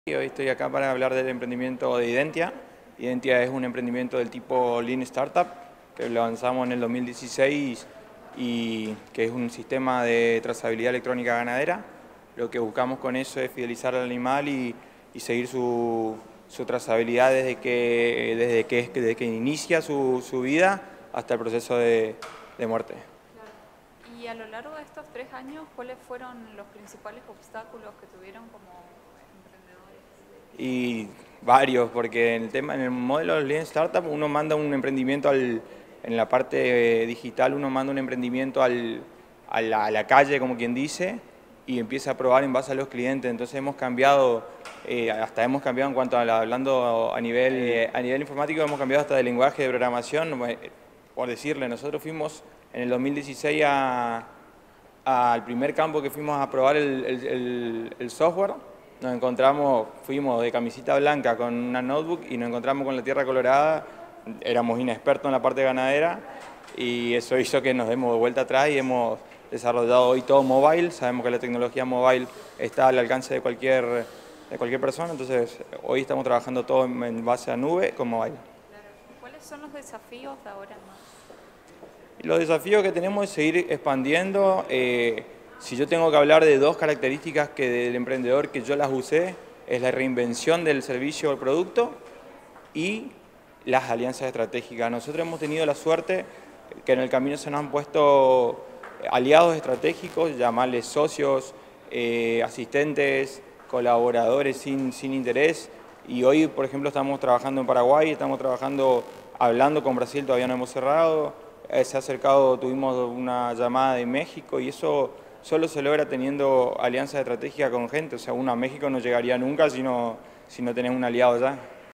Hoy estoy acá para hablar del emprendimiento de Identia. Identia es un emprendimiento del tipo Lean Startup que lo lanzamos en el 2016 y que es un sistema de trazabilidad electrónica ganadera. Lo que buscamos con eso es fidelizar al animal y seguir su trazabilidad desde que inicia su vida hasta el proceso de muerte. Claro. Y a lo largo de estos 3 años, ¿cuáles fueron los principales obstáculos que tuvieron como emprendedores? Y varios, porque en el modelo de Lean Startup uno manda un emprendimiento en la parte digital, uno manda un emprendimiento a la calle, como quien dice, y empieza a probar en base a los clientes. Entonces hemos cambiado, hasta hemos cambiado en cuanto hablando a nivel informático, hemos cambiado hasta de lenguaje de programación. Por decirle, nosotros fuimos en el 2016 al primer campo que fuimos a probar el software. Nos encontramos, fuimos de camiseta blanca con una notebook y nos encontramos con la tierra colorada. Éramos inexpertos en la parte ganadera y eso hizo que nos demos de vuelta atrás y hemos desarrollado hoy todo mobile. Sabemos que la tecnología mobile está al alcance de cualquier persona, entonces hoy estamos trabajando todo en base a nube con mobile. Claro. ¿Cuáles son los desafíos de ahora más? Y los desafíos que tenemos es seguir expandiendo. Si yo tengo que hablar de dos características que del emprendedor que yo las usé, es la reinvención del servicio o el producto y las alianzas estratégicas. Nosotros hemos tenido la suerte que en el camino se nos han puesto aliados estratégicos, llamarles socios, asistentes, colaboradores sin interés. Y hoy, por ejemplo, estamos trabajando en Paraguay, estamos hablando con Brasil, todavía no hemos cerrado. Se ha acercado, tuvimos una llamada de México y eso solo se logra teniendo alianzas estratégicas con gente. O sea, uno a México no llegaría nunca si no tenés un aliado allá.